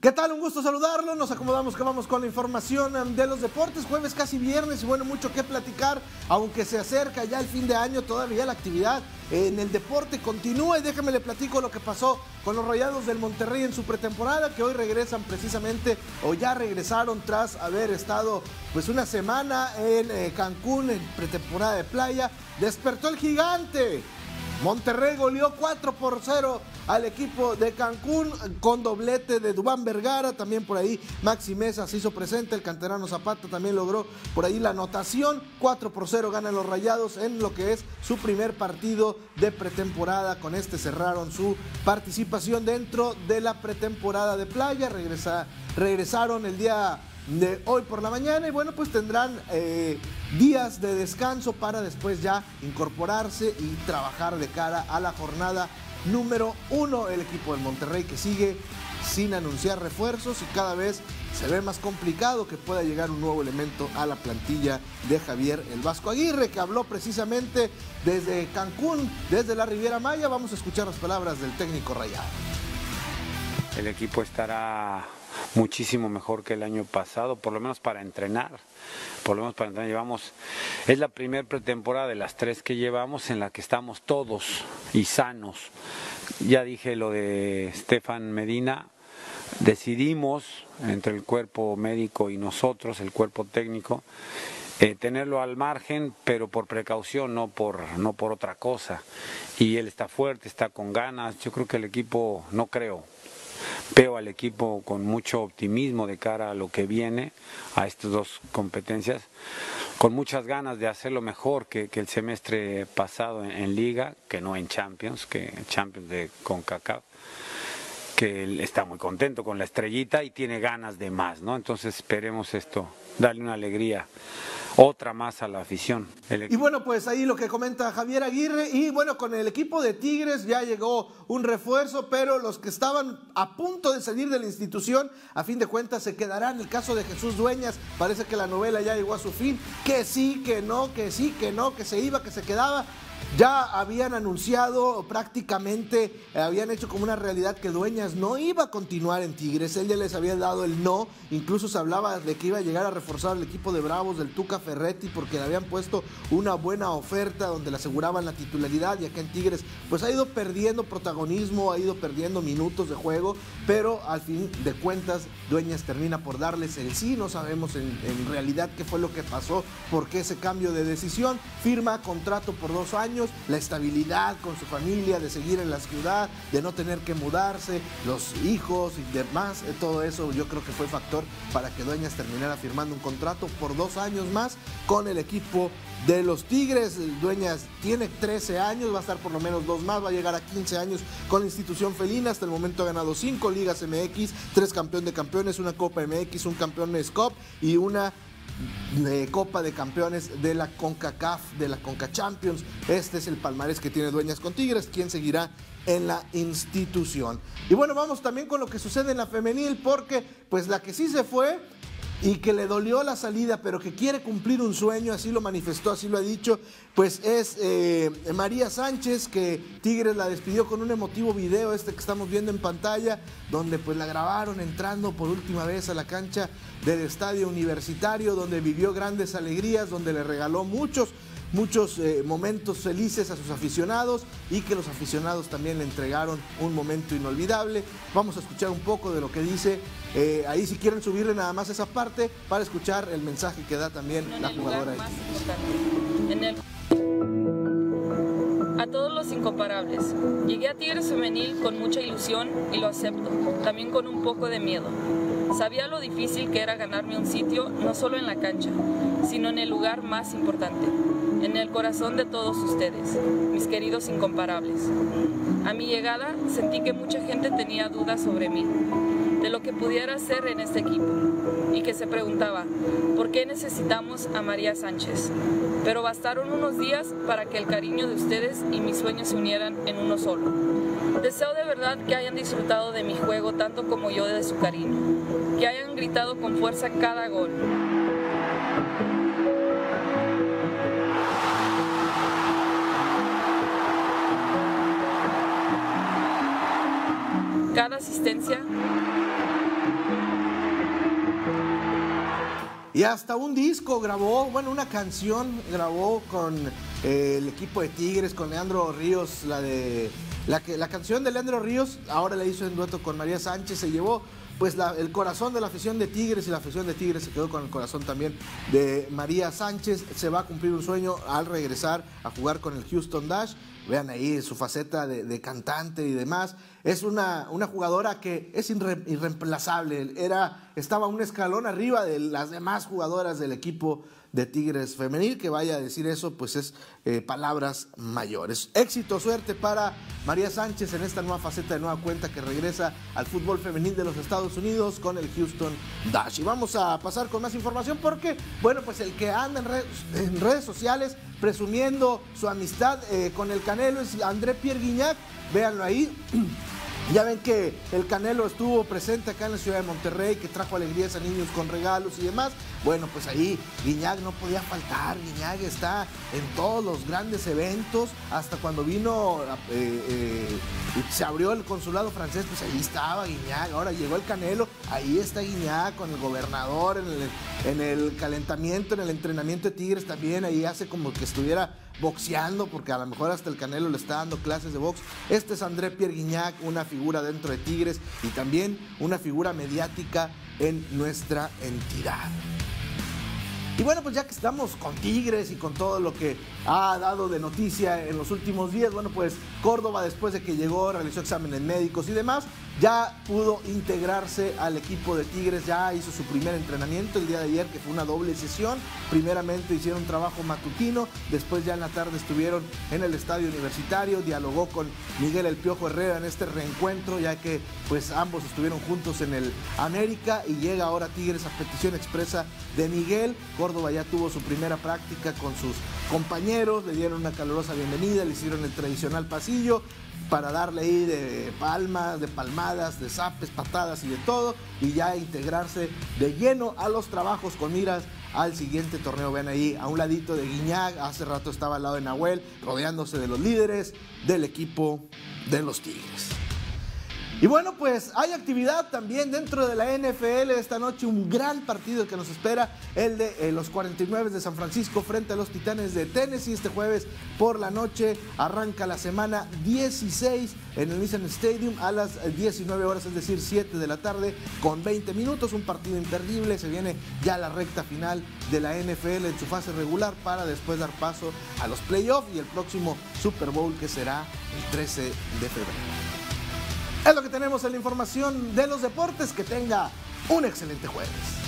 ¿Qué tal? Un gusto saludarlo. Nos acomodamos que vamos con la información de los deportes. Jueves, casi viernes, y bueno, mucho que platicar. Aunque se acerca ya el fin de año, todavía la actividad en el deporte continúa. Y déjame le platico lo que pasó con los Rayados del Monterrey en su pretemporada, que hoy regresan precisamente, o ya regresaron tras haber estado pues una semana en Cancún, en pretemporada de playa. Despertó el gigante. Monterrey goleó 4-0 al equipo de Cancún con doblete de Duván Vergara, también por ahí Maxi Mesa se hizo presente, el canterano Zapata también logró por ahí la anotación. 4-0 ganan los Rayados en lo que es su primer partido de pretemporada. Con este cerraron su participación dentro de la pretemporada de playa. Regresaron el día de hoy por la mañana y bueno, pues tendrán días de descanso para después ya incorporarse y trabajar de cara a la jornada número 1. El equipo del Monterrey, que sigue sin anunciar refuerzos y cada vez se ve más complicado que pueda llegar un nuevo elemento a la plantilla de Javier el Vasco Aguirre, que habló precisamente desde Cancún, desde la Riviera Maya. Vamos a escuchar las palabras del técnico rayado. El equipo estará muchísimo mejor que el año pasado, por lo menos para entrenar. Es la primera pretemporada de las 3 que llevamos en la que estamos todos y sanos. Ya dije lo de Stefan Medina, decidimos entre el cuerpo médico y nosotros, el cuerpo técnico, tenerlo al margen, pero por precaución, no por otra cosa. Y él está fuerte, está con ganas. Yo creo que el equipo, veo al equipo con mucho optimismo de cara a lo que viene, a estas 2 competencias, con muchas ganas de hacerlo mejor que el semestre pasado en Liga, que no en Champions, que Champions de CONCACAF, que él está muy contento con la estrellita y tiene ganas de más, ¿no? Entonces esperemos darle una alegría, otra más a la afición. Y bueno, pues ahí lo que comenta Javier Aguirre. Y bueno, con el equipo de Tigres ya llegó un refuerzo, pero los que estaban a punto de salir de la institución, a fin de cuentas se quedarán. El caso de Jesús Dueñas, parece que la novela ya llegó a su fin, que sí, que no, que sí, que no, que se iba, que se quedaba. Ya habían anunciado, prácticamente habían hecho como una realidad que Dueñas no iba a continuar en Tigres. Él ya les había dado el no, incluso se hablaba de que iba a llegar a reforzar el equipo de Bravos del Tuca Ferretti, porque le habían puesto una buena oferta donde le aseguraban la titularidad, y acá en Tigres pues ha ido perdiendo protagonismo, ha ido perdiendo minutos de juego, pero al fin de cuentas Dueñas termina por darles el sí. No sabemos en realidad qué fue lo que pasó, por qué ese cambio de decisión. Firma contrato por 2 años, la estabilidad con su familia, de seguir en la ciudad, de no tener que mudarse, los hijos y demás, todo eso yo creo que fue factor para que Dueñas terminara firmando un contrato por 2 años más con el equipo de los Tigres. Dueñas tiene 13 años, va a estar por lo menos 2 más, va a llegar a 15 años con la institución felina. Hasta el momento ha ganado 5 ligas MX, 3 campeón de campeones, una Copa MX, un Campeones Cup y una Copa de Campeones de la CONCACAF, de la CONCACHAMPIONS. Este es el palmarés que tiene Dueñas con Tigres, quien seguirá en la institución. Y bueno, vamos también con lo que sucede en la femenil, porque pues la que sí se fue y que le dolió la salida, pero que quiere cumplir un sueño, así lo manifestó, así lo ha dicho, pues es María Sánchez, que Tigres la despidió con un emotivo video, que estamos viendo en pantalla, donde pues la grabaron entrando por última vez a la cancha del Estadio Universitario, donde vivió grandes alegrías, donde le regaló muchos momentos felices a sus aficionados, y que los aficionados también le entregaron un momento inolvidable. Vamos a escuchar un poco de lo que dice, ahí si quieren subirle nada más esa parte para escuchar el mensaje que da también la jugadora. A todos los incomparables, llegué a Tigres Femenil con mucha ilusión y lo acepto, también con un poco de miedo. Sabía lo difícil que era ganarme un sitio, no solo en la cancha, sino en el lugar más importante, en el corazón de todos ustedes, mis queridos incomparables. A mi llegada sentí que mucha gente tenía dudas sobre mí, de lo que pudiera hacer en este equipo, y que se preguntaba, ¿por qué necesitamos a María Sánchez? Pero bastaron unos días para que el cariño de ustedes y mis sueños se unieran en uno solo. Deseo de verdad que hayan disfrutado de mi juego tanto como yo de su cariño, que hayan gritado con fuerza cada gol. Cada asistencia Y hasta un disco grabó, bueno, una canción grabó con el equipo de Tigres, con Leandro Ríos, la canción de Leandro Ríos, ahora la hizo en dueto con María Sánchez, se llevó pues el corazón de la afición de Tigres, y la afición de Tigres se quedó con el corazón también de María Sánchez. Se va a cumplir un sueño al regresar a jugar con el Houston Dash. Vean ahí su faceta de cantante y demás. Es una jugadora que es irreemplazable. Estaba un escalón arriba de las demás jugadoras del equipo de Tigres femenil. Que vaya a decir eso, pues es palabras mayores. Éxito, suerte para María Sánchez en esta nueva faceta, de nueva cuenta, que regresa al fútbol femenil de los Estados Unidos con el Houston Dash. Y vamos a pasar con más información porque, bueno, pues el que anda en redes sociales presumiendo su amistad con el Canelo es André Pierre Gignac. Véanlo ahí. Ya ven que el Canelo estuvo presente acá en la ciudad de Monterrey, que trajo alegrías a niños con regalos y demás. Bueno, pues ahí Gignac no podía faltar. Gignac está en todos los grandes eventos. Hasta cuando vino, se abrió el consulado francés, pues ahí estaba Gignac. Ahora llegó el Canelo, ahí está Gignac con el gobernador en el calentamiento, en el entrenamiento de Tigres también. Ahí hace como que estuviera boxeando, porque a lo mejor hasta el Canelo le está dando clases de box. Este es André Pierre Gignac, una figura dentro de Tigres y también una figura mediática en nuestra entidad. Y bueno, pues ya que estamos con Tigres y con todo lo que ha dado de noticia en los últimos días, bueno, pues Córdoba, después de que llegó, realizó exámenes médicos y demás, ya pudo integrarse al equipo de Tigres. Ya hizo su primer entrenamiento el día de ayer, que fue una doble sesión. Primeramente hicieron un trabajo matutino, después ya en la tarde estuvieron en el estadio universitario, dialogó con Miguel El Piojo Herrera en este reencuentro, ya que pues ambos estuvieron juntos en el América, y llega ahora Tigres a petición expresa de Miguel. Córdoba ya tuvo su primera práctica con sus compañeros, le dieron una calurosa bienvenida, le hicieron el tradicional pasillo para darle ahí de palmas, de palmadas, de zapes, patadas y de todo, y ya integrarse de lleno a los trabajos con miras al siguiente torneo. Vean ahí a un ladito de Gignac, hace rato estaba al lado de Nahuel, rodeándose de los líderes del equipo de los Tigres. Y bueno, pues hay actividad también dentro de la NFL esta noche, un gran partido que nos espera, el de los 49 de San Francisco frente a los Titanes de Tennessee. Este jueves por la noche arranca la semana 16 en el Nissan Stadium a las 19 horas, es decir, 7 de la tarde con 20 minutos, un partido imperdible. Se viene ya la recta final de la NFL en su fase regular para después dar paso a los playoffs y el próximo Super Bowl, que será el 13 de febrero. Es lo que tenemos en la información de los deportes. Que tenga un excelente jueves.